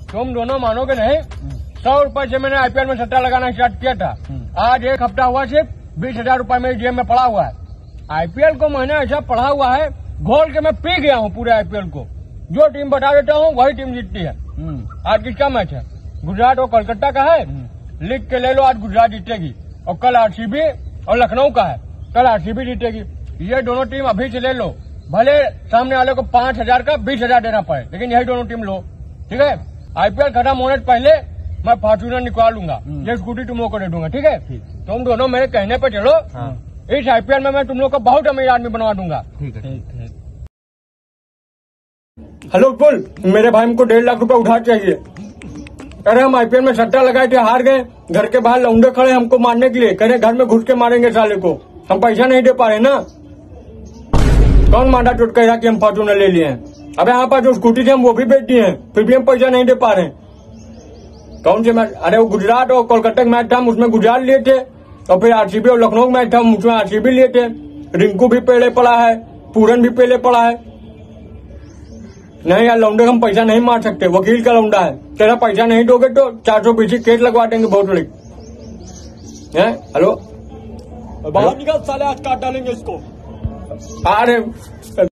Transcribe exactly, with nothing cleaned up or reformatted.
तुम दोनों मानोगे नहीं, सौ रुपए से मैंने आईपीएल में सट्टा लगाना स्टार्ट किया था। आज एक हफ्ता हुआ सिर्फ बीस हजार रूपये मेरी जेब में पड़ा हुआ है। आईपीएल को मैंने ऐसा पढ़ा हुआ है, घोल के मैं पी गया हूँ पूरे आईपीएल को। जो टीम बता देता हूँ वही टीम जीतती है। आज किसका मैच है? गुजरात और कोलकाता का है। लिख के ले लो, आज गुजरात जीतेगी। और कल आरसीबी और लखनऊ का है, कल आरसीबी जीतेगी। ये दोनों टीम अभी से ले लो, भले सामने वाले को पांच हजार का बीस हजार देना पड़े, लेकिन यही दोनों टीम लो, ठीक है। आईपीएल खत्म होने से पहले मैं फॉर्च्यूनर निकालूंगा, ये स्कूटी तुम लोग को दे दूंगा, ठीक है। तुम दोनों मेरे कहने पे चलो। हाँ। इस आईपीएल में मैं तुम लोग को बहुत अमीर आदमी बनवा दूंगा। ठीक है। हेलो कुल, मेरे भाई को डेढ़ लाख रुपए उधार चाहिए। अरे हम आईपीएल में सट्टा लगाए थे, हार गए। घर के बाहर लौंडे खड़े हमको मारने के लिए, कह रहे घर में घुस के मारेंगे साले को। हम पैसा नहीं दे पा रहे ना। कौन मांडा टूट कह रहा कि हम फॉर्च्यूनर ले लिए हैं? अबे यहाँ पर जो स्कूटी थी हम वो भी बेच दिए हैं, फिर भी हम पैसा नहीं दे पा रहे हैं। कौन से मैच? अरे वो गुजरात और कोलकाता का मैच था, उसमें गुजरात लिए थे। और फिर आरसीबी और लखनऊ मैच था, उसमें आरसीबी लिए थे। रिंकू भी पहले पड़ा है, पूरन भी पहले पड़ा है। नहीं यार लौंडे हम पैसा नहीं मार सकते, वकील का लौंडा है। तेरा पैसा नहीं दोगे तो चार सौ पीछे केस लगवा देंगे बहुत बड़ी। हेलो, बाहर निकल साले, आज काट डालेंगे इसको। अरे